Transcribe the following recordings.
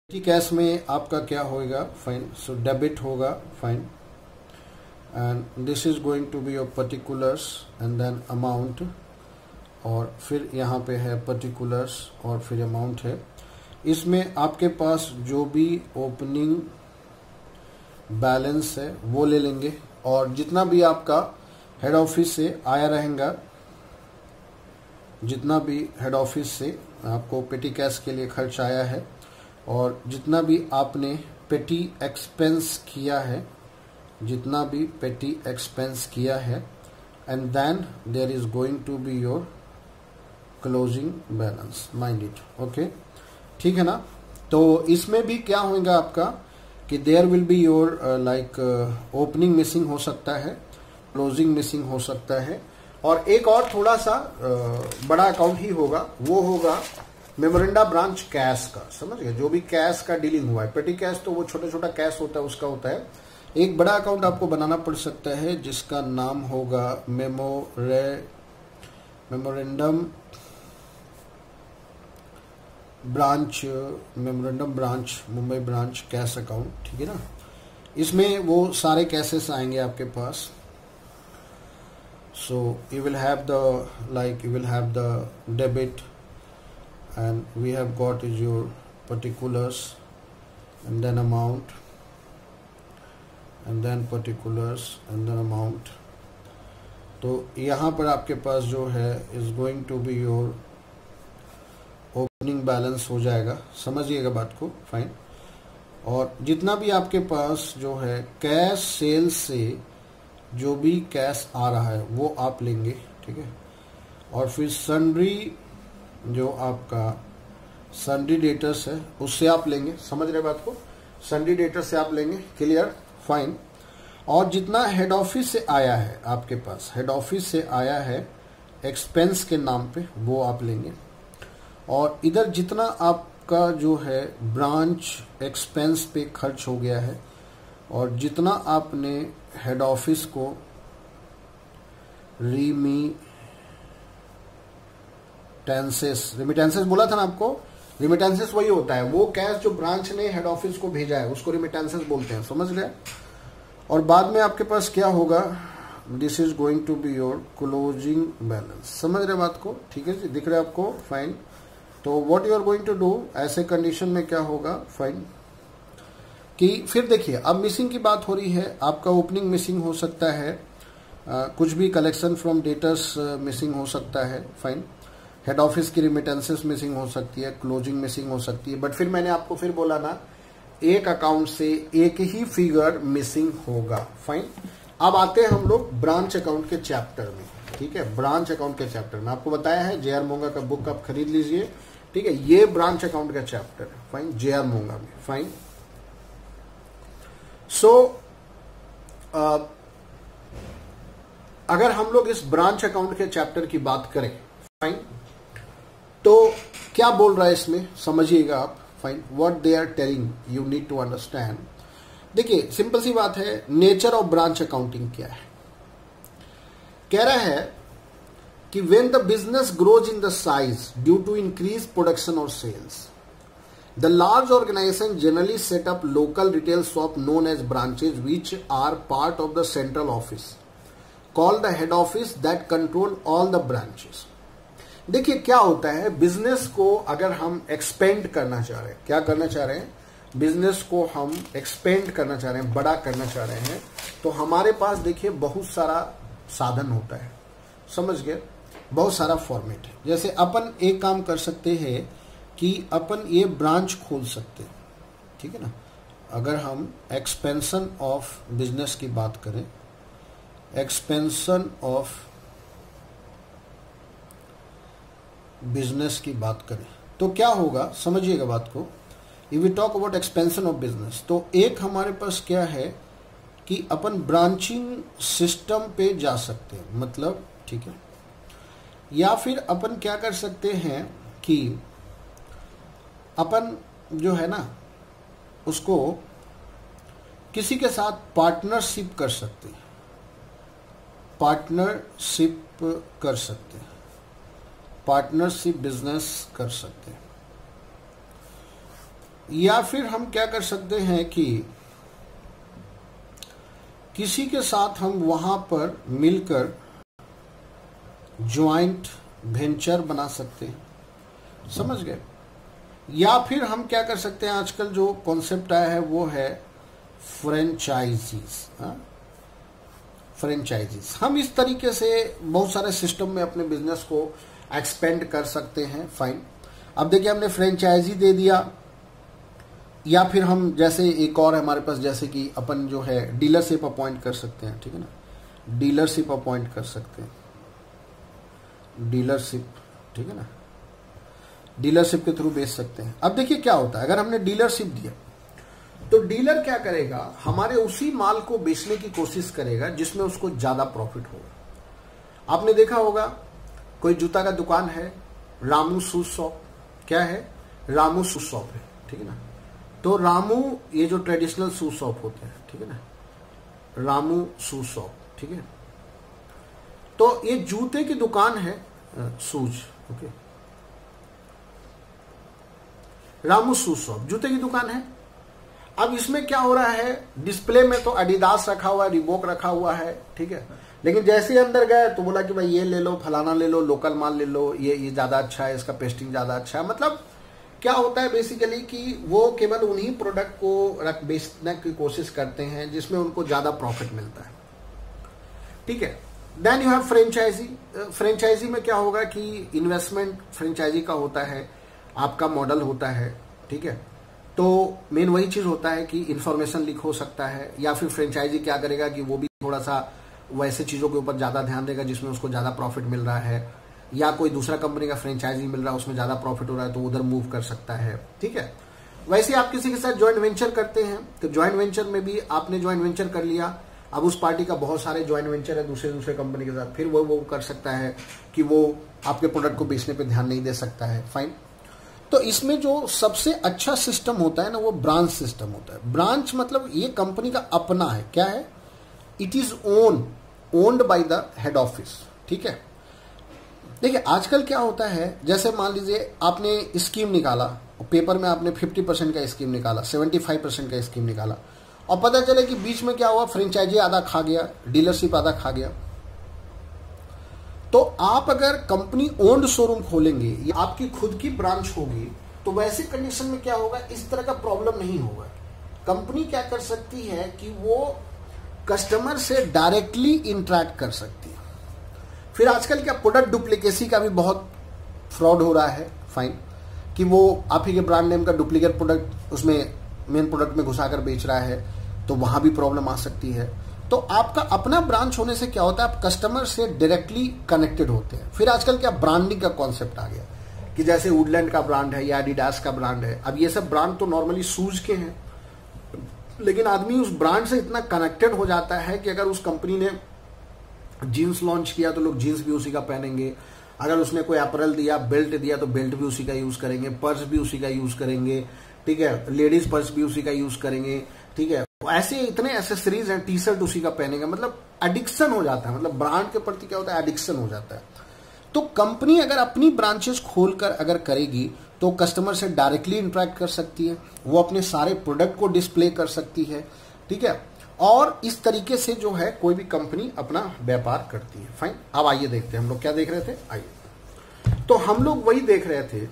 पेटी कैश में आपका क्या होगा, फाइन, सो डेबिट होगा, fine, and this is going to be your particulars and then amount, और फिर यहाँ पे है पर्टिकुलर्स और फिर अमाउंट है। इसमें आपके पास जो भी ओपनिंग बैलेंस है वो ले लेंगे, और जितना भी आपका हेड ऑफिस से आया रहेगा, जितना भी हेड ऑफिस से आपको पेटी कैश के लिए खर्च आया है, और जितना भी आपने पेटी एक्सपेंस किया है, जितना भी पेटी एक्सपेंस किया है, and then there is going to be your closing balance, mind it, okay, ठीक है ना। तो इसमें भी क्या होगा आपका कि there will be your like opening missing हो सकता है, क्लोजिंग मिसिंग हो सकता है, और एक और थोड़ा सा बड़ा अकाउंट ही होगा, वो होगा मेमोरेंडा ब्रांच कैश का, समझ गए, जो भी कैश का डीलिंग हुआ है। पेटी कैश तो वो छोटा छोटा कैश होता है, उसका होता है। एक बड़ा अकाउंट आपको बनाना पड़ सकता है जिसका नाम होगा memorandum branch Mumbai branch cash account, ठीक है ना। इसमें वो सारे कैसेस आएंगे आपके पास। सो you will have the debit, and we have got is your particulars, and then amount, and then particulars, and then amount। तो यहाँ पर आपके पास जो है is going to be your opening balance हो जाएगा, समझिएगा बात को, फाइन। और जितना भी आपके पास जो है कैश सेल से जो भी कैश आ रहा है वो आप लेंगे, ठीक है। और फिर सन्ड्री, जो आपका सन्ड्री डेटर्स है उससे आप लेंगे, समझ रहे बात को, सन्ड्री डेटर्स से आप लेंगे, क्लियर, फाइन। और जितना हेड ऑफिस से आया है आपके पास, हेड ऑफिस से आया है एक्सपेंस के नाम पे, वो आप लेंगे। और इधर जितना आपका जो है ब्रांच एक्सपेंस पे खर्च हो गया है, और जितना आपने हेड ऑफिस को रिमिटेंसेस बोला था ना आपको, रिमिटेंसेस वही होता है, वो कैश जो ब्रांच ने हेड ऑफिस को भेजा है उसको रिमिटेंसेस बोलते हैं, समझ गए। और बाद में आपके पास क्या होगा, this is going to be your closing balance, समझ रहे बात को, ठीक है जी, दिख रहा है आपको, फाइन। तो what you are going to do, ऐसे कंडीशन में क्या होगा, फाइन, कि फिर देखिए अब मिसिंग की बात हो रही है, आपका ओपनिंग मिसिंग हो सकता है, कुछ भी कलेक्शन फ्रॉम डेटर्स मिसिंग हो सकता है, फाइन, हेड ऑफिस की रिमिटेंसेस मिसिंग हो सकती है, क्लोजिंग मिसिंग हो सकती है, बट फिर मैंने आपको फिर बोला ना, एक अकाउंट से एक ही फिगर मिसिंग होगा, फाइन। अब आते हैं हम लोग ब्रांच अकाउंट के चैप्टर में, ठीक है। ब्रांच अकाउंट के चैप्टर में आपको बताया है जे आर मोंगा का बुक आप खरीद लीजिए, ठीक है। ये ब्रांच अकाउंट का चैप्टर है, फाइन, जे आर मोंगा में, फाइन। सो अगर हम लोग इस ब्रांच अकाउंट के चैप्टर की बात करें, फाइन, तो क्या बोल रहा है इसमें, समझिएगा आप, fine, what they are telling you need to understand. देखिए सिंपल सी बात है, नेचर ऑफ ब्रांच अकाउंटिंग क्या है, कह रहा है कि when the business grows in the size due to increase production और sales, the large organization generally set up local retail shop known as branches which are part of the central office called the head office that control all the branches। देखिए क्या होता है, business को अगर हम expand करना चाह रहे हैं, क्या करना चाह रहे हैं, बिजनेस को हम एक्सपेंड करना चाह रहे हैं, बड़ा करना चाह रहे हैं, तो हमारे पास देखिए बहुत सारा साधन होता है, समझ गए, बहुत सारा फॉर्मेट है। जैसे अपन एक काम कर सकते हैं कि अपन ये ब्रांच खोल सकते हैं, ठीक है ना। अगर हम एक्सपेंशन ऑफ बिजनेस की बात करें, एक्सपेंशन ऑफ बिजनेस की बात करें, तो क्या होगा, समझिएगा बात को। If we talk about expansion of business, तो एक हमारे पास क्या है कि अपन ब्रांचिंग सिस्टम पे जा सकते हैं, मतलब, ठीक है। या फिर अपन क्या कर सकते हैं कि अपन जो है ना उसको किसी के साथ पार्टनरशिप कर सकते हैं, पार्टनरशिप कर सकते हैं, पार्टनरशिप बिजनेस कर सकते हैं। या फिर हम क्या कर सकते हैं कि किसी के साथ हम वहां पर मिलकर ज्वाइंट वेंचर बना सकते हैं, समझ गए। या फिर हम क्या कर सकते हैं, आजकल जो कॉन्सेप्ट आया है वो है फ्रेंचाइजीज। फ्रेंचाइजीज हम इस तरीके से बहुत सारे सिस्टम में अपने बिजनेस को एक्सपेंड कर सकते हैं। फाइन, अब देखिए हमने फ्रेंचाइजी दे दिया, या फिर हम जैसे एक और हमारे पास जैसे कि अपन जो है डीलरशिप अपॉइंट कर सकते हैं, ठीक है ना, डीलरशिप अपॉइंट कर सकते हैं, डीलरशिप, ठीक है ना, डीलरशिप के थ्रू बेच सकते हैं। अब देखिए क्या होता है, अगर हमने डीलरशिप दिया तो डीलर क्या करेगा, हमारे उसी माल को बेचने की कोशिश करेगा जिसमें उसको ज्यादा प्रॉफिट होगा। आपने देखा होगा कोई जूता का दुकान है, रामू शूज शॉप, क्या है, रामू शूज शॉप है, ठीक है ना। तो रामू, ये जो ट्रेडिशनल शूज शॉप होते हैं, ठीक है ना, रामू शूज शॉप, ठीक है। तो ये जूते की दुकान है, shoes, okay, Ramu shoes shop जूते की दुकान है। अब इसमें क्या हो रहा है, डिस्प्ले में तो एडिडास रखा हुआ है, रिबॉक रखा हुआ है, ठीक है, लेकिन जैसे ही अंदर गए तो बोला कि भाई ये ले लो, फलाना ले लो, लोकल माल ले लो, ये ज्यादा अच्छा है, इसका पेस्टिंग ज्यादा अच्छा है। मतलब क्या होता है बेसिकली कि वो केवल उन्हीं प्रोडक्ट को बेचने की कोशिश करते हैं जिसमें उनको ज्यादा प्रॉफिट मिलता है, ठीक है। Then you have franchisee. Franchisee में क्या होगा कि इन्वेस्टमेंट फ्रेंचाइजी का होता है, आपका मॉडल होता है, ठीक है। तो मेन वही चीज होता है कि इंफॉर्मेशन लीक हो सकता है, या फिर फ्रेंचाइजी क्या करेगा कि वो भी थोड़ा सा वैसे चीजों के ऊपर ज्यादा ध्यान देगा जिसमें उसको ज्यादा प्रॉफिट मिल रहा है, या कोई दूसरा कंपनी का फ्रेंचाइजी मिल रहा है उसमें ज्यादा प्रॉफिट हो रहा है तो उधर मूव कर सकता है, ठीक है। वैसे आप किसी के साथ ज्वाइंट वेंचर करते हैं तो ज्वाइंट वेंचर में भी आपने ज्वाइंट वेंचर कर लिया, अब उस पार्टी का बहुत सारे ज्वाइंट वेंचर है दूसरे कंपनी के साथ, फिर वो कर सकता है कि वो आपके प्रोडक्ट को बेचने पे ध्यान नहीं दे सकता है। फाइन, तो इसमें जो सबसे अच्छा सिस्टम होता है ना वो ब्रांच सिस्टम होता है। ब्रांच मतलब ये कंपनी का अपना है, क्या है, it is owned by the head office, ठीक है। देखिए आजकल क्या होता है, जैसे मान लीजिए आपने स्कीम निकाला, पेपर में आपने 50% का स्कीम निकाला, 75% का स्कीम निकाला, और पता चले कि बीच में क्या हुआ, फ्रेंचाइजी आधा खा गया, डीलरशिप आधा खा गया। तो आप अगर कंपनी ओन्ड शोरूम खोलेंगे या आपकी खुद की ब्रांच होगी तो वैसे कंडीशन में क्या होगा, इस तरह का प्रॉब्लम नहीं होगा। कंपनी क्या कर सकती है कि वो कस्टमर से डायरेक्टली इंटरेक्ट कर सकती है। फिर आजकल क्या प्रोडक्ट डुप्लीकेसी का भी बहुत फ्रॉड हो रहा है, फाइन, कि वो आप ही के ब्रांड नेम का डुप्लीकेट प्रोडक्ट उसमें मेन प्रोडक्ट में घुसाकर बेच रहा है, तो वहां भी प्रॉब्लम आ सकती है। तो आपका अपना ब्रांच होने से क्या होता है, आप कस्टमर से डायरेक्टली कनेक्टेड होते हैं। फिर आजकल क्या ब्रांडिंग का कॉन्सेप्ट आ गया कि जैसे वुडलैंड का ब्रांड है या एडिडास का ब्रांड है। अब ये सब ब्रांड तो नॉर्मली शूज के हैं, लेकिन आदमी उस ब्रांड से इतना कनेक्टेड हो जाता है कि अगर उस कंपनी ने जीन्स लॉन्च किया तो लोग जीन्स भी उसी का पहनेंगे, अगर उसने कोई अपरेल दिया, बेल्ट दिया तो बेल्ट भी उसी का यूज करेंगे, पर्स भी उसी का यूज करेंगे, ठीक है, लेडीज पर्स भी उसी का यूज करेंगे, ठीक है। ऐसे इतने एसेसरीज हैं, टी शर्ट उसी का पहनेंगे, मतलब एडिक्शन हो जाता है, मतलब ब्रांड के प्रति क्या होता है, एडिक्शन हो जाता है। तो कंपनी अगर अपनी ब्रांचेस खोलकर अगर करेगी तो कस्टमर से डायरेक्टली इंटरेक्ट कर सकती है, वो अपने सारे प्रोडक्ट को डिस्प्ले कर सकती है, ठीक है, और इस तरीके से जो है कोई भी कंपनी अपना व्यापार करती है। फाइन, अब आइए देखते हैं हम लोग क्या देख रहे थे। आइए, तो हम लोग वही देख रहे थे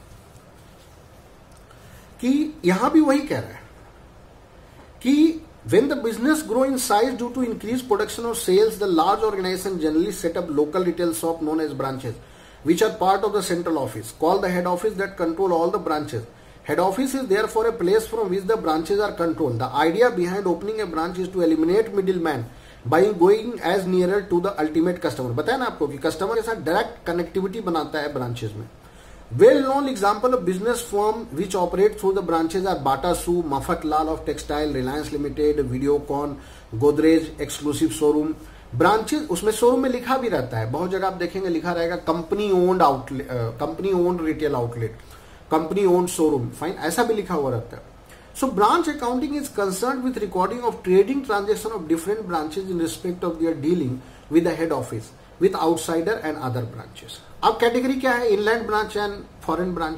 कि यहां भी वही कह रहा है कि when the business grow in size due to increased production or sales, the large organization generally set up local retail shop known as branches, which are part of the central office, called the head office, that control all the branches. Head office is therefore a place from which the branches are controlled. The idea behind opening a branch is to eliminate middleman by going as nearer to the ultimate customer. बताया ना आपको कि customer के साथ direct connectivity बनाता है branches में। Well-known example of business firm which operate through the branches are Bata Shoe, Mafatlal of Textile, Reliance Limited, Videocon, Godrej Exclusive Showroom. Branches उसमें शोरूम में लिखा भी रहता है, बहुत जगह आप देखेंगे लिखा रहेगा company owned outlet, company owned retail outlet, company owned showroom, fine, ऐसा भी लिखा हुआ रहता है। So branch accounting is concern with recording of trading transaction of different branches in respect of their dealing with the head office with outsider and other branches. अब category क्या है, inland branch and foreign branch है।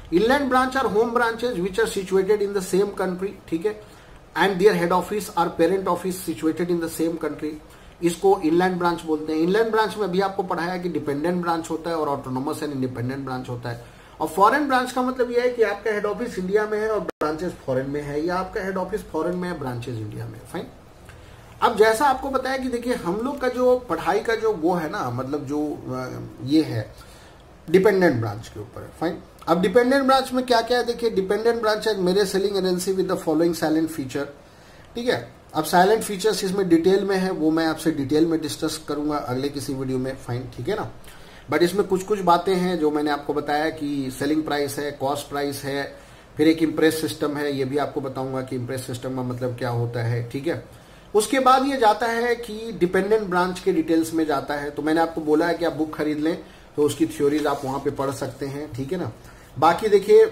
Inland branch are home branches which are situated in the same country, ठीक है, and their head office are parent office situated in the same country, इसको inland branch बोलते हैं। Inland branch में अभी आपको पढ़ाया कि डिपेंडेंट ब्रांच होता है और ऑटोनोमस एंड इंडिपेंडेंट ब्रांच होता है। और फॉरेन ब्रांच का मतलब यह है कि आपका हेड ऑफिस इंडिया में है और ब्रांचेस फॉरेन में है, या आपका हेड ऑफिस फॉरेन में है, ब्रांचेस इंडिया में। फाइन। अब जैसा आपको बताया कि देखिए हम लोग का जो पढ़ाई का जो वो है ना, मतलब जो ये है डिपेंडेंट ब्रांच के ऊपर। फाइन। अब डिपेंडेंट ब्रांच में क्या क्या है, देखिए डिपेंडेंट ब्रांच है मेरे selling agency with the following silent feature, ठीक है। अब साइलेंट फीचर्स इसमें डिटेल में है, वो मैं आपसे डिटेल में डिस्कस करूंगा अगले किसी वीडियो में। फाइन, ठीक है ना। बट इसमें कुछ कुछ बातें हैं जो मैंने आपको बताया कि सेलिंग प्राइस है, कॉस्ट प्राइस है, फिर एक इम्प्रेस सिस्टम है, ये भी आपको बताऊंगा कि इम्प्रेस सिस्टम का मतलब क्या होता है, ठीक है। उसके बाद ये जाता है कि डिपेंडेंट ब्रांच के डिटेल्स में जाता है। तो मैंने आपको बोला है कि आप बुक खरीद लें तो उसकी थ्योरीज आप वहां पे पढ़ सकते हैं, ठीक है ना। बाकी देखिए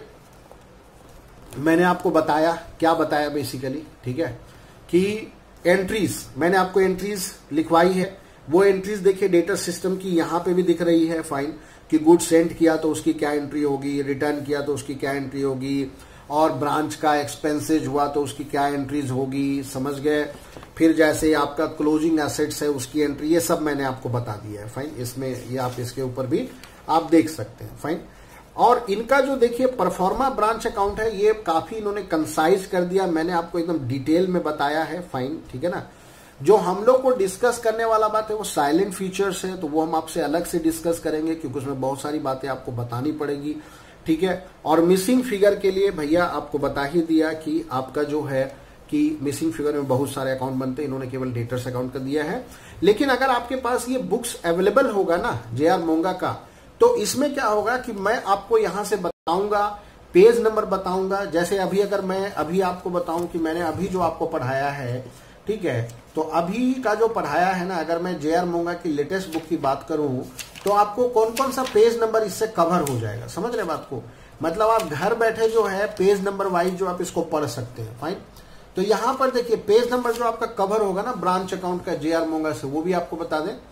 मैंने आपको बताया, क्या बताया बेसिकली, ठीक है, कि एंट्रीज मैंने आपको एंट्रीज लिखवाई है। वो एंट्रीज देखिए डेटा सिस्टम की यहां पे भी दिख रही है। फाइन, कि गुड सेंड किया तो उसकी क्या एंट्री होगी, रिटर्न किया तो उसकी क्या एंट्री होगी, और ब्रांच का एक्सपेंसेज हुआ तो उसकी क्या एंट्रीज होगी, समझ गए। फिर जैसे आपका क्लोजिंग एसेट्स है उसकी एंट्री, ये सब मैंने आपको बता दिया है। फाइन, इसमें ये आप इसके ऊपर भी आप देख सकते हैं। फाइन। और इनका जो देखिए परफॉर्मा ब्रांच अकाउंट है, ये काफी इन्होंने कंसाइज कर दिया, मैंने आपको एकदम डिटेल में बताया है। फाइन, ठीक है ना। जो हम लोग को डिस्कस करने वाला बात है वो साइलेंट फीचर्स है, तो वो हम आपसे अलग से डिस्कस करेंगे क्योंकि उसमें बहुत सारी बातें आपको बतानी पड़ेगी, ठीक है। और मिसिंग फिगर के लिए भैया आपको बता ही दिया कि आपका जो है कि मिसिंग फिगर में बहुत सारे अकाउंट बनते हैं, इन्होंने केवल डेटर्स अकाउंट का दिया है। लेकिन अगर आपके पास ये बुक्स अवेलेबल होगा ना जे.आर. मोंगा का, तो इसमें क्या होगा कि मैं आपको यहां से बताऊंगा, पेज नंबर बताऊंगा। जैसे अभी अगर मैं अभी आपको बताऊं कि मैंने अभी जो आपको पढ़ाया है, ठीक है, तो अभी का जो पढ़ाया है ना, अगर मैं जे.आर. मोंगा की लेटेस्ट बुक की बात करूं तो आपको कौन कौन सा पेज नंबर इससे कवर हो जाएगा, समझ रहे बात को। मतलब आप घर बैठे जो है पेज नंबर वाइज जो आप इसको पढ़ सकते हैं। फाइन। तो यहां पर देखिए पेज नंबर जो आपका कवर होगा ना ब्रांच अकाउंट का जे.आर. मोंगा से, वो भी आपको बता दें।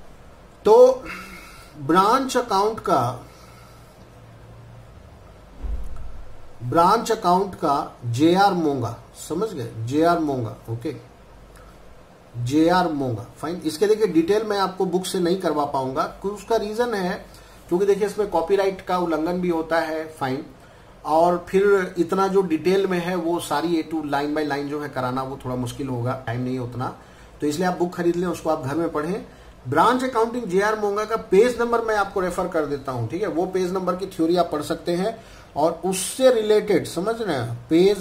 तो ब्रांच अकाउंट का जे.आर. मोंगा, समझ गए, J R. Monga, okay, J R. Monga. Fine. इसके देखिए डिटेल मैं आपको बुक से नहीं करवा पाऊंगा, उसका रीजन है क्योंकि देखिए इसमें कॉपीराइट का उल्लंघन भी होता है। फाइन। और फिर इतना जो डिटेल में है वो सारी A to line by line जो है कराना वो थोड़ा मुश्किल होगा, टाइम नहीं उतना, तो इसलिए आप बुक खरीद लें, उसको आप घर में पढ़ें। Branch accounting JR. मोंगा का पेज नंबर मैं आपको रेफर कर देता हूं, ठीक है। वो पेज नंबर की थ्योरी आप पढ़ सकते हैं और उससे रिलेटेड, समझ रहे हैं, पेज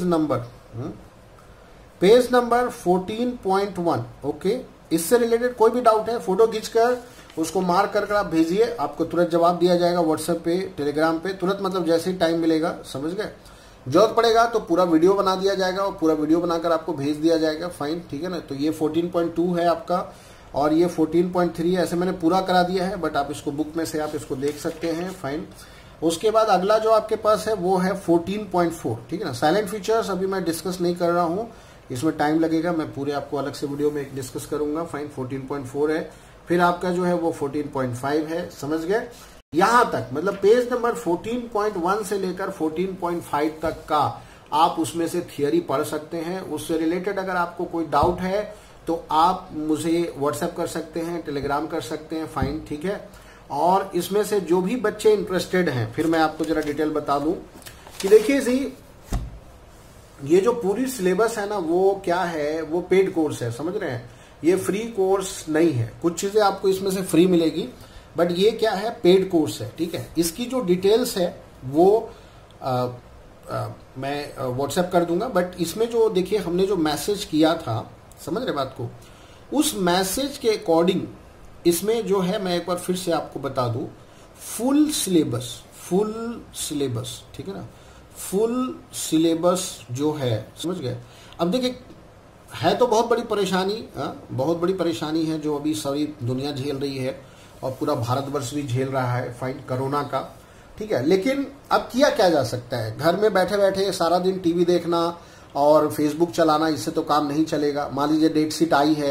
नंबर 14.1, ओके। इससे रिलेटेड कोई भी डाउट है फोटो खींचकर उसको मार्क कर आप भेजिए, आपको तुरंत जवाब दिया जाएगा व्हाट्सएप पे, टेलीग्राम पे, तुरंत, मतलब जैसे ही टाइम मिलेगा, समझ गए। जरूरत पड़ेगा तो पूरा वीडियो बना दिया जाएगा और पूरा वीडियो बनाकर आपको भेज दिया जाएगा। फाइन, ठीक है ना। तो ये 14.2 है आपका और ये 14.3 है, ऐसे मैंने पूरा करा दिया है, बट आप इसको बुक में से आप इसको देख सकते हैं। फाइन। उसके बाद अगला जो आपके पास है वो है 14.4, ठीक है ना। साइलेंट फीचर्स अभी मैं डिस्कस नहीं कर रहा हूं, इसमें टाइम लगेगा, मैं पूरे आपको अलग से वीडियो में डिस्कस करूंगा। फाइन। 14.4 है, फिर आपका जो है वो 14.5 है, समझ गए। यहां तक मतलब पेज नंबर 14.1 से लेकर 14.5 तक का आप उसमें से थियरी पढ़ सकते हैं। उससे रिलेटेड अगर आपको कोई डाउट है तो आप मुझे व्हाट्सएप कर सकते हैं, टेलीग्राम कर सकते हैं। फाइन, ठीक है। और इसमें से जो भी बच्चे इंटरेस्टेड हैं, फिर मैं आपको जरा डिटेल बता दूं कि देखिए जी, ये जो पूरी सिलेबस है ना वो क्या है, वो पेड कोर्स है, समझ रहे हैं। ये फ्री कोर्स नहीं है, कुछ चीजें आपको इसमें से फ्री मिलेगी, बट ये क्या है, पेड कोर्स है, ठीक है। इसकी जो डिटेल्स है वो मैं व्हाट्सएप कर दूंगा, बट इसमें जो देखिए हमने जो मैसेज किया था, समझ रहे बात को, उस मैसेज के अकॉर्डिंग इसमें जो है, मैं एक बार फिर से आपको बता दूं, फुल सिलेबस, ठीक है ना, फुल सिलेबस जो है, समझ गए। अब देखिए है तो बहुत बड़ी परेशानी, बहुत बड़ी परेशानी है जो अभी सारी दुनिया झेल रही है और पूरा भारतवर्ष भी झेल रहा है। फाइन, कोरोना का, ठीक है। लेकिन अब किया क्या जा सकता है, घर में बैठे बैठे सारा दिन टीवी देखना और फेसबुक चलाना, इससे तो काम नहीं चलेगा। मान लीजिए डेट शीट आई है,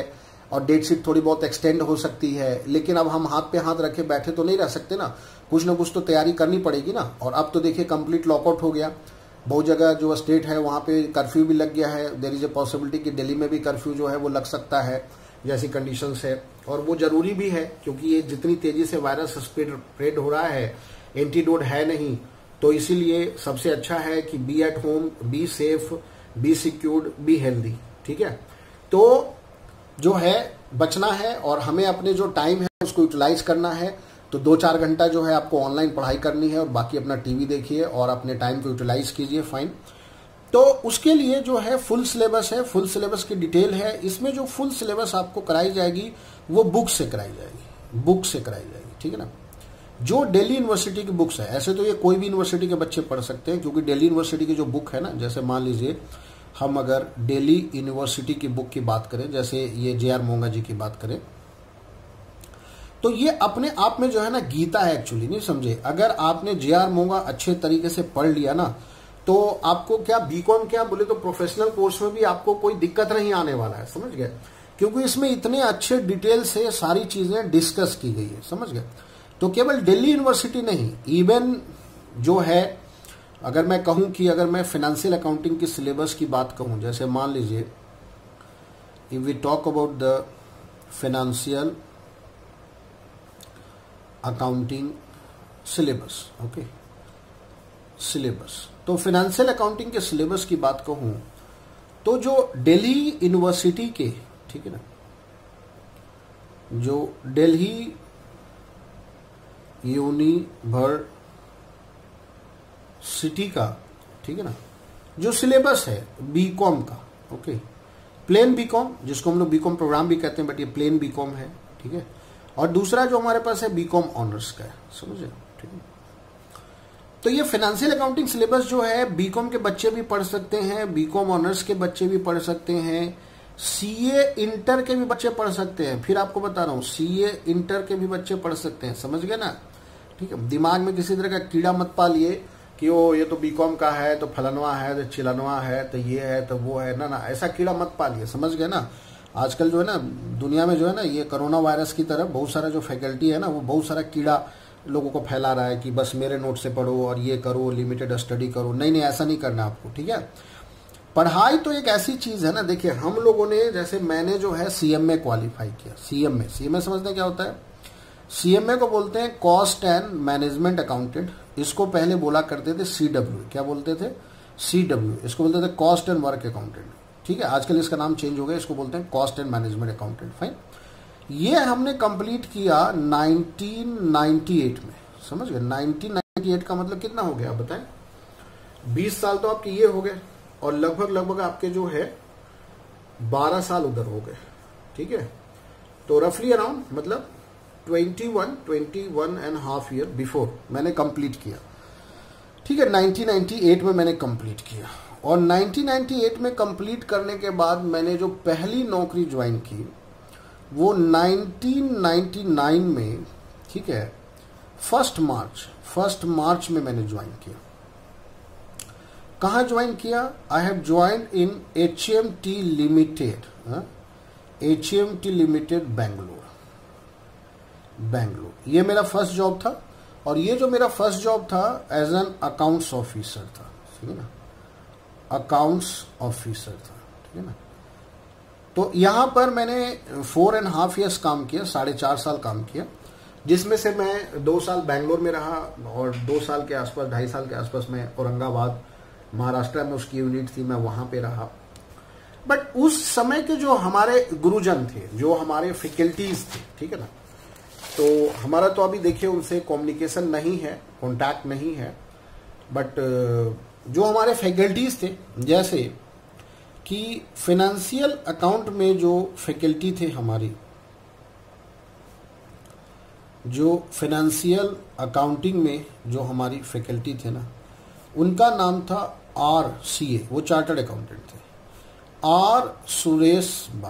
और डेट शीट थोड़ी बहुत एक्सटेंड हो सकती है, लेकिन अब हम हाथ पे हाथ रखे बैठे तो नहीं रह सकते ना, कुछ ना कुछ तो तैयारी करनी पड़ेगी ना। और अब तो देखिए कंप्लीट लॉकआउट हो गया, बहुत जगह जो स्टेट है वहाँ पे कर्फ्यू भी लग गया है। देयर इज ए पॉसिबिलिटी कि दिल्ली में भी कर्फ्यू जो है वो लग सकता है, जैसी कंडीशंस है। और वो जरूरी भी है, क्योंकि ये जितनी तेजी से वायरस स्प्रेड हो रहा है, एंटीडोट है नहीं, तो इसीलिए सबसे अच्छा है कि be at home, be safe, be secured, be healthy. ठीक है, तो जो है बचना है और हमें अपने जो टाइम है उसको यूटिलाइज करना है। तो 2-4 घंटा जो है आपको ऑनलाइन पढ़ाई करनी है और बाकी अपना टीवी देखिए और अपने टाइम को यूटिलाइज कीजिए। फाइन। तो उसके लिए जो है फुल सिलेबस है, फुल सिलेबस की डिटेल है। इसमें जो फुल सिलेबस आपको कराई जाएगी वो बुक से कराई जाएगी, बुक से कराई जाएगी। ठीक है ना, जो दिल्ली यूनिवर्सिटी की बुक्स है, ऐसे तो ये कोई भी यूनिवर्सिटी के बच्चे पढ़ सकते हैं, क्योंकि दिल्ली यूनिवर्सिटी की जो बुक है ना, जैसे मान लीजिए हम अगर दिल्ली यूनिवर्सिटी की बुक की बात करें, जैसे ये जे.आर. मोंगा जी की बात करें, तो ये अपने आप में जो है ना गीता है एक्चुअली, नहीं समझे। अगर आपने जे.आर. मोंगा अच्छे तरीके से पढ़ लिया ना, तो आपको क्या बीकॉम क्या बोले तो प्रोफेशनल कोर्स में भी आपको कोई दिक्कत नहीं आने वाला है, समझ गए, क्योंकि इसमें इतने अच्छे डिटेल से सारी चीजें डिस्कस की गई है, समझ गए। तो केवल दिल्ली यूनिवर्सिटी नहीं, इवन जो है, अगर मैं कहूं कि अगर मैं फाइनेंशियल अकाउंटिंग की सिलेबस की बात कहूं, जैसे मान लीजिए if we talk about the financial accounting syllabus, okay, syllabus, तो फाइनेंशियल अकाउंटिंग के सिलेबस की बात कहूं तो जो दिल्ली यूनिवर्सिटी के, ठीक है ना, जो दिल्ली यूनिवर्सिटी का, ठीक है ना, जो सिलेबस है बीकॉम का, ओके, प्लेन बीकॉम, जिसको हम लोग बीकॉम प्रोग्राम भी कहते हैं, बट ये प्लेन बीकॉम है। ठीक है, और दूसरा जो हमारे पास है बीकॉम ऑनर्स का है, समझे। ठीक है, तो ये फाइनेंशियल अकाउंटिंग सिलेबस जो है बीकॉम के बच्चे भी पढ़ सकते हैं, बीकॉम ऑनर्स के बच्चे भी पढ़ सकते हैं, सीए इंटर के भी बच्चे पढ़ सकते हैं। फिर आपको बता रहा हूं, सीए इंटर के भी बच्चे पढ़ सकते हैं, समझ गए ना। ठीक है, दिमाग में किसी तरह का कीड़ा मत पालिए कि वो ये तो बीकॉम का है तो फलनवा है तो चिलनवा है तो ये है तो वो है, ना ना, ऐसा कीड़ा मत पालिए, समझ गए ना। आजकल जो है ना दुनिया में जो है ना ये कोरोना वायरस की तरफ बहुत सारा जो फैकल्टी है ना, वो बहुत सारा कीड़ा लोगों को फैला रहा है कि बस मेरे नोट से पढ़ो और ये करो, लिमिटेड स्टडी करो। नहीं नहीं, ऐसा नहीं करना आपको। ठीक है, पढ़ाई तो एक ऐसी चीज है ना, देखिए हम लोगों ने, जैसे मैंने जो है सीएमए क्वालिफाई किया। सीएमए समझते क्या होता है? सीएमए को बोलते हैं कॉस्ट एंड मैनेजमेंट अकाउंटेंट। इसको पहले बोला करते थे सीडब्ल्यू, क्या बोलते थे? सीडब्ल्यू। इसको बोलते थे कॉस्ट एंड वर्क अकाउंटेंट। ठीक है, आजकल इसका नाम चेंज हो गया, इसको बोलते हैं cost and management accountant. Fine, ये हमने कंप्लीट किया 1998 में, समझ गए। 1998 का मतलब कितना हो गया आप बताएं? 20 साल तो आपके ये हो गए और लगभग आपके जो है 12 साल उधर हो गए। ठीक है, तो रफली अराउंड मतलब 21 एंड हाफ ईयर बिफोर मैंने कंप्लीट किया। ठीक है, 1998 में मैंने कंप्लीट किया और 1998 में कंप्लीट करने के बाद मैंने जो पहली नौकरी ज्वाइन की वो 1999 में, ठीक है, फर्स्ट मार्च में मैंने ज्वाइन किया। कहाँ ज्वाइन किया? I have join in HMT limited, HMT limited Bangalore. ये मेरा फर्स्ट जॉब था और ये जो मेरा फर्स्ट जॉब था एज एन अकाउंट्स ऑफिसर था। ठीक है ना, अकाउंट्स ऑफिसर था। ठीक है ना, तो यहां पर मैंने 4.5 ईयर्स काम किया, 4.5 साल काम किया, जिसमें से मैं 2 साल बैंगलोर में रहा और 2 साल के आसपास, 2.5 साल के आसपास मैं औरंगाबाद महाराष्ट्र में उसकी यूनिट थी, मैं वहां पे रहा। बट उस समय के जो हमारे गुरुजन थे, जो हमारे फैकल्टीज थे, ठीक है ना, तो हमारा तो अभी देखिए उनसे कम्युनिकेशन नहीं है, कांटेक्ट नहीं है, बट जो हमारे फैकल्टीज थे, जैसे कि फाइनेंशियल अकाउंट में जो फैकल्टी थे हमारी, जो फाइनेंशियल अकाउंटिंग में जो हमारी फैकल्टी थे ना, उनका नाम था RCA, वो चार्टर्ड अकाउंटेंट थे, R सुरेश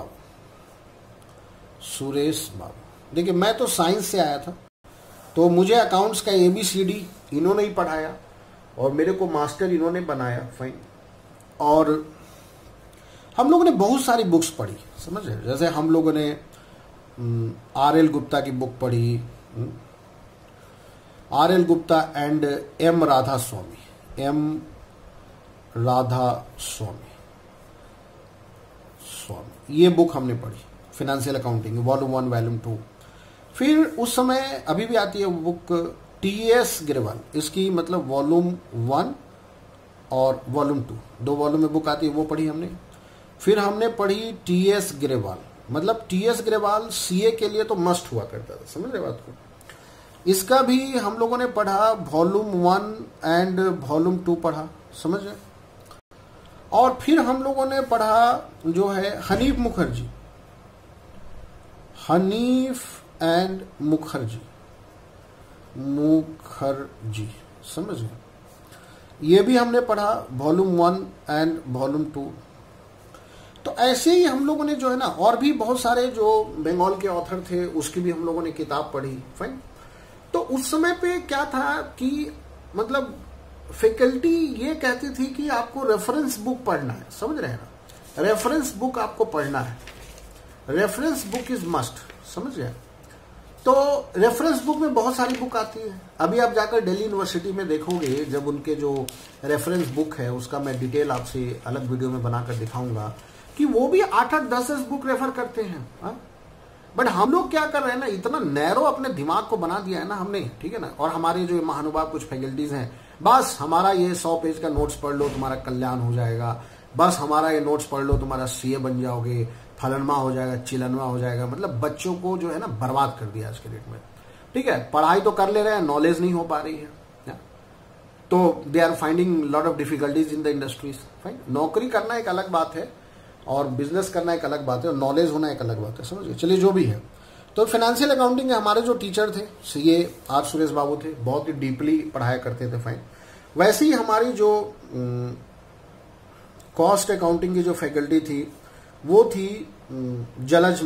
बाबू। देखिए मैं तो साइंस से आया था, तो मुझे अकाउंट्स का ABCD इन्होंने ही पढ़ाया और मेरे को मास्टर इन्होंने बनाया। फाइन, और हम लोगों ने बहुत सारी बुक्स पढ़ी, समझ रहे, जैसे हम लोगों ने R.L. गुप्ता की बुक पढ़ी, R.L. Gupta and M. Radha Swamy, ये बुक हमने पढ़ी, फाइनेंशियल अकाउंटिंग वॉल्यूम 1 वॉल्यूम 2। फिर उस समय अभी भी आती है बुक T.S. गिरवाल, इसकी मतलब वॉल्यूम 1 और वॉल्यूम 2, 2 वॉल्यूम में बुक आती है, वो पढ़ी हमने। फिर हमने पढ़ी T.S. गिरवाल, मतलब T.S. गिरवाल CA के लिए तो मस्ट हुआ करता था, समझ रहे बात को। इसका भी हम लोगों ने पढ़ा, वॉल्यूम 1 एंड वॉल्यूम 2 पढ़ा, समझ रहे। और फिर हम लोगों ने पढ़ा जो है हनीफ एंड मुखर्जी, समझ गए, ये भी हमने पढ़ा, वॉल्यूम 1 एंड वॉल्यूम 2। तो ऐसे ही हम लोगों ने जो है ना, और भी बहुत सारे जो बंगाल के ऑथर थे उसकी भी हम लोगों ने किताब पढ़ी, फाइन। तो उस समय पे क्या था कि मतलब फैकल्टी ये कहती थी कि आपको रेफरेंस बुक पढ़ना है, समझ रहे हैं ना, रेफरेंस बुक आपको पढ़ना है, रेफरेंस बुक इज मस्ट, समझ रहे हैं। तो रेफरेंस बुक में बहुत सारी बुक आती है। अभी आप जाकर दिल्ली यूनिवर्सिटी में देखोगे, जब उनके जो रेफरेंस बुक है उसका मैं डिटेल आपसे अलग वीडियो में बनाकर दिखाऊंगा कि वो भी 8-8, 10 बुक रेफर करते हैं, हा? बट हम लोग क्या कर रहे हैं ना, इतना नैरो अपने दिमाग को बना दिया है ना हमने, ठीक है ना। और हमारे जो महानुभाव कुछ फैकल्टीज हैं, बस हमारा ये 100 पेज का नोट्स पढ़ लो तुम्हारा कल्याण हो जाएगा, बस हमारा ये नोट्स पढ़ लो तुम्हारा CA बन जाओगे, फलनवा हो जाएगा, चिलनवा हो जाएगा। मतलब बच्चों को जो है ना बर्बाद कर दिया आज के डेट में, ठीक है। पढ़ाई तो कर ले रहे हैं, नॉलेज नहीं हो पा रही है, तो they are finding lot of difficulties in the industries, fine. नौकरी करना एक अलग बात है और बिजनेस करना एक अलग बात है और नॉलेज होना एक अलग बात है, समझिए। चलिए जो भी है, तो फाइनेंशियल अकाउंटिंग के हमारे जो टीचर थे CA R. सुरेश बाबू थे, बहुत ही डीपली पढ़ाया करते थे, फाइन। वैसे ही हमारी जो कॉस्ट अकाउंटिंग की जो फैकल्टी थी वो थी जलज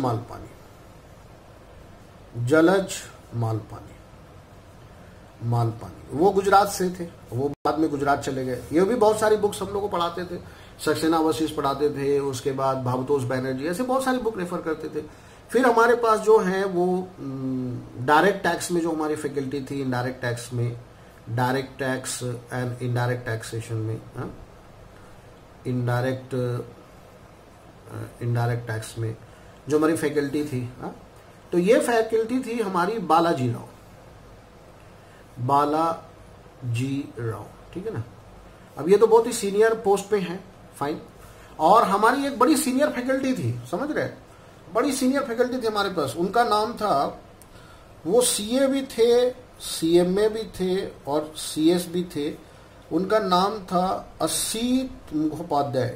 मालपानी, वो गुजरात से थे, वो बाद में गुजरात चले गए। ये भी बहुत सारी बुक्स हम लोग को पढ़ाते थे, सक्सेना वशिष्ठ पढ़ाते थे, उसके बाद भावतोष बैनर्जी, ऐसे बहुत सारी बुक रेफर करते थे। फिर हमारे पास जो है वो डायरेक्ट टैक्स में जो हमारी फैकल्टी थी, इनडायरेक्ट टैक्स में, direct tax and indirect taxation में, इनडायरेक्ट टैक्स में जो हमारी फैकल्टी थी, तो ये फैकल्टी थी हमारी बालाजी राव, ठीक है ना। अब ये तो बहुत ही सीनियर पोस्ट पे हैं, फाइन। और हमारी एक बड़ी सीनियर फैकल्टी थी, समझ रहे, बड़ी सीनियर फैकल्टी थी हमारे पास, उनका नाम था, वो CA भी थे, CMA भी थे और CS भी थे। उनका नाम था असीत मुखोपाध्याय,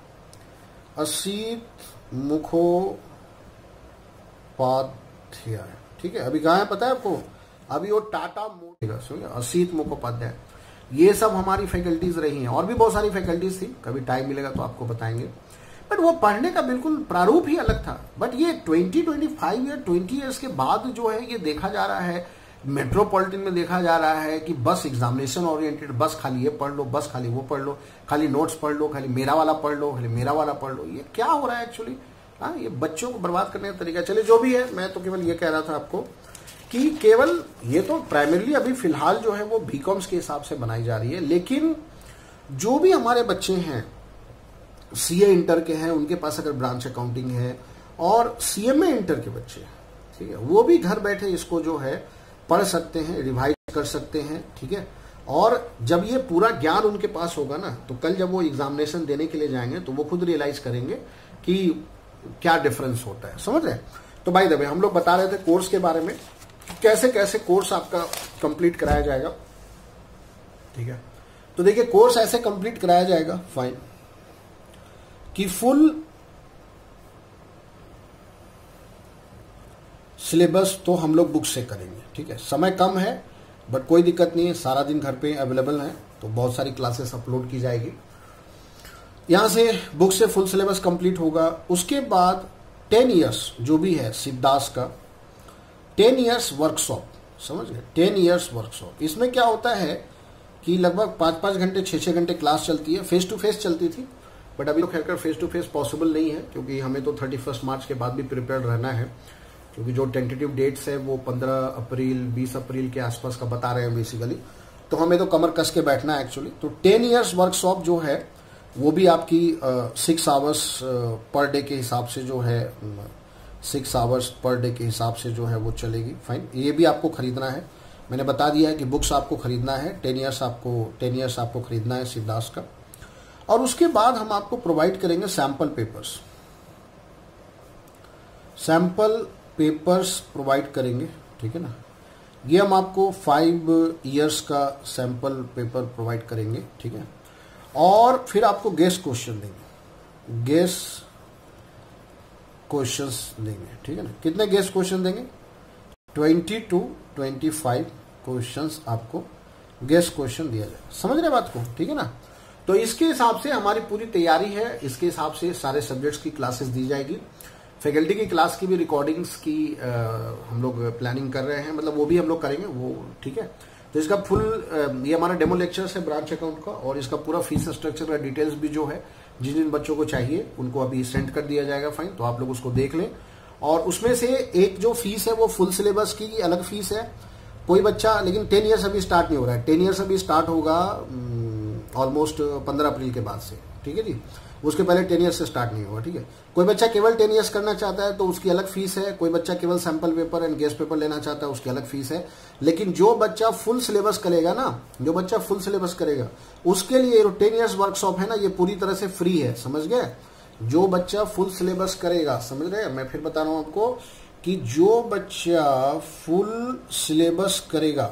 ठीक है। अभी कहाँ है पता है आपको, अभी वो टाटा मोड़, असीत मुखोपाध्याय। ये सब हमारी फैकल्टीज रही हैं, और भी बहुत सारी फैकल्टीज थी, कभी टाइम मिलेगा तो आपको बताएंगे। बट वो पढ़ने का बिल्कुल प्रारूप ही अलग था। बट ये 25 या 20 ईयर्स के बाद जो है ये देखा जा रहा है, मेट्रोपॉलिटन में देखा जा रहा है कि बस एग्जामिनेशन ओरिएंटेड, बस खाली ये पढ़ लो, बस खाली वो पढ़ लो, खाली नोट्स पढ़ लो, खाली मेरा वाला पढ़ लो, खाली मेरा वाला पढ़ लो। ये क्या हो रहा है एक्चुअली, हाँ, ये बच्चों को बर्बाद करने का तरीका। चलिए जो भी है, मैं तो केवल ये कह रहा था आपको कि केवल ये तो प्राइमरीली अभी फिलहाल जो है वो बीकॉम्स के हिसाब से बनाई जा रही है, लेकिन जो भी हमारे बच्चे हैं CA इंटर के हैं, उनके पास अगर ब्रांच अकाउंटिंग है, और CMA इंटर के बच्चे हैं, ठीक है, वो भी घर बैठे इसको जो है पढ़ सकते हैं, रिवाइज कर सकते हैं, ठीक है। और जब ये पूरा ज्ञान उनके पास होगा ना, तो कल जब वो एग्जामिनेशन देने के लिए जाएंगे तो वो खुद रियलाइज करेंगे कि क्या डिफरेंस होता है, समझ रहे हैं। तो भाई दबे हम लोग बता रहे थे कोर्स के बारे में, कैसे कैसे कोर्स आपका कंप्लीट कराया जाएगा, ठीक है। तो देखिए कोर्स ऐसे कंप्लीट कराया जाएगा, फाइन, कि फुल सिलेबस तो हम लोग बुक से करेंगे, ठीक है। समय कम है बट कोई दिक्कत नहीं है, सारा दिन घर पे अवेलेबल है, तो बहुत सारी क्लासेस अपलोड की जाएगी। यहां से बुक से फुल सिलेबस कंप्लीट होगा। उसके बाद 10 इयर्स जो भी है शिवदास का 10 इयर्स वर्कशॉप, समझ गए, 10 इयर्स वर्कशॉप। इसमें क्या होता है कि लगभग 5-5 घंटे 6-6 घंटे क्लास चलती है, फेस टू फेस चलती थी, बट अभी तो खैर फेस टू फेस पॉसिबल नहीं है, क्योंकि हमें तो 31 मार्च के बाद भी प्रिपेयर रहना है, क्योंकि जो टेंटेटिव डेट्स है वो 15 अप्रैल 20 अप्रैल के आसपास का बता रहे हैं बेसिकली। तो हमें तो कमर कस के बैठना है एक्चुअली। तो 10 ईयर्स वर्कशॉप जो है वो भी आपकी 6 आवर्स पर डे के हिसाब से जो है 6 आवर्स पर डे के हिसाब से जो है वो चलेगी। फाइन, ये भी आपको खरीदना है, मैंने बता दिया है कि बुक्स आपको खरीदना है। 10 ईयर्स आपको खरीदना है शिवदास का। और उसके बाद हम आपको प्रोवाइड करेंगे सैंपल पेपर्स प्रोवाइड करेंगे, ठीक है ना। ये हम आपको 5 ईयर्स का सैंपल पेपर प्रोवाइड करेंगे, ठीक है। और फिर आपको गेस्ट क्वेश्चन देंगे, ठीक है ना। कितने गेस्ट क्वेश्चन देंगे? 20 to 25 क्वेश्चंस आपको गेस्ट क्वेश्चन दिया जाए। समझ रहे बात को, ठीक है ना। तो इसके हिसाब से हमारी पूरी तैयारी है, इसके हिसाब से सारे सब्जेक्ट्स की क्लासेस दी जाएगी। फैकल्टी की क्लास की भी रिकॉर्डिंग्स की हम लोग प्लानिंग कर रहे हैं, मतलब वो भी हम लोग करेंगे वो, ठीक है। तो इसका फुल ये हमारा डेमो लेक्चर्स है ब्रांच अकाउंट का, और इसका पूरा फीस स्ट्रक्चर का डिटेल्स भी जो है जिन जिन बच्चों को चाहिए उनको अभी सेंड कर दिया जाएगा। फाइन, तो आप लोग उसको देख लें। और उसमें से एक जो फीस है वो फुल सिलेबस की अलग फीस है। कोई बच्चा, लेकिन 10 ईयर्स अभी स्टार्ट नहीं हो रहा है, 10 ईयर्स अभी स्टार्ट होगा ऑलमोस्ट 15 अप्रैल के बाद से, ठीक है जी। उसके पहले 10 ईयर्स से स्टार्ट नहीं होगा, ठीक है। कोई बच्चा केवल 10 ईयर्स करना चाहता है तो उसकी अलग फीस है। कोई बच्चा केवल sample paper and guess paper लेना चाहता है उसकी अलग फीस है। लेकिन जो बच्चा फुल सिलेबस करेगा ना, जो बच्चा फुल सिलेबस करेगा उसके लिए 10 ईयर्स वर्कशॉप है ना, ये पूरी तरह से फ्री है, समझ गए। जो बच्चा फुल सिलेबस करेगा, समझ रहे हैं, मैं फिर बता रहा हूं आपको कि जो बच्चा फुल सिलेबस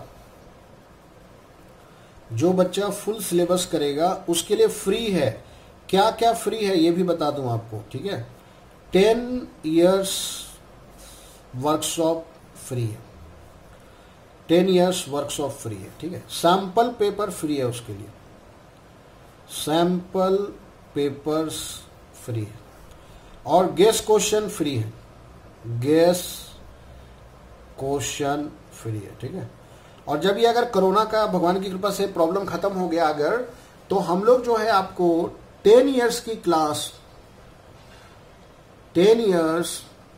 करेगा उसके लिए फ्री है। क्या क्या फ्री है ये भी बता दूं आपको, ठीक है। 10 ईयर्स वर्कशॉप फ्री है, 10 ईयर्स वर्कशॉप फ्री है, ठीक है। सैंपल पेपर फ्री है, उसके लिए सैंपल पेपर्स फ्री है। और गेस्ट क्वेश्चन फ्री है, गेस्ट क्वेश्चन फ्री है, ठीक है। और जब ये अगर कोरोना का भगवान की कृपा से प्रॉब्लम खत्म हो गया अगर, तो हम लोग जो है आपको 10 ईयर्स की class, 10 years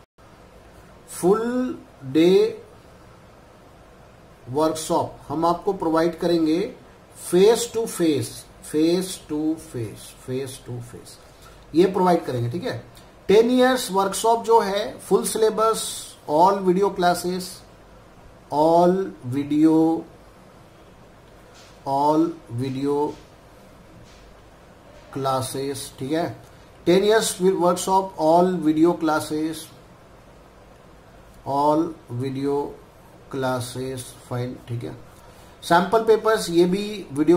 full day workshop हम आपको प्रोवाइड करेंगे फेस टू फेस ये प्रोवाइड करेंगे, ठीक है। 10 ईयर्स वर्कशॉप जो है full syllabus, all video classes, all video classes, ठीक है। 10 years workshop, all video classes, fine, ठीक है। सैंपल पेपर्स ये भी वीडियो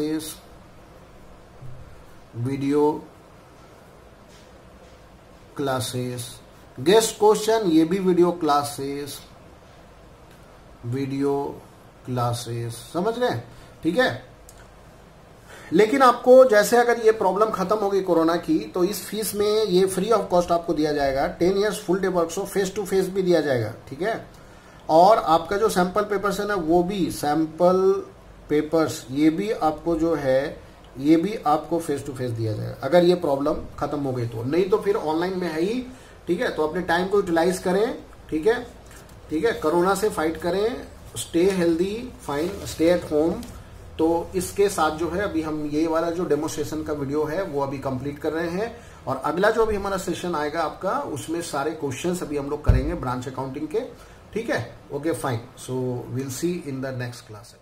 क्लासेस, गेस्ट क्वेश्चन ये भी वीडियो क्लासेस, समझ रहे हैं, ठीक है। लेकिन आपको जैसे अगर ये प्रॉब्लम खत्म हो गई कोरोना की, तो इस फीस में ये फ्री ऑफ कॉस्ट आपको दिया जाएगा। 10 years full day workshop face to face भी दिया जाएगा, ठीक है। और आपका जो सैंपल पेपर्स है ना, वो भी सैंपल पेपर्स ये भी आपको जो है ये भी आपको फेस टू फेस दिया जाएगा, अगर ये प्रॉब्लम खत्म हो गई तो। नहीं तो फिर ऑनलाइन में है ही, ठीक है। तो अपने टाइम को यूटिलाइज करें, ठीक है, ठीक है। कोरोना से फाइट करें, stay healthy, fine, stay at home. तो इसके साथ जो है अभी हम ये वाला जो डेमोस्ट्रेशन का वीडियो है वो अभी कंप्लीट कर रहे हैं, और अगला जो अभी हमारा सेशन आएगा आपका, उसमें सारे क्वेश्चंस अभी हम लोग करेंगे ब्रांच अकाउंटिंग के, ठीक है। Okay fine, so will see in the next class.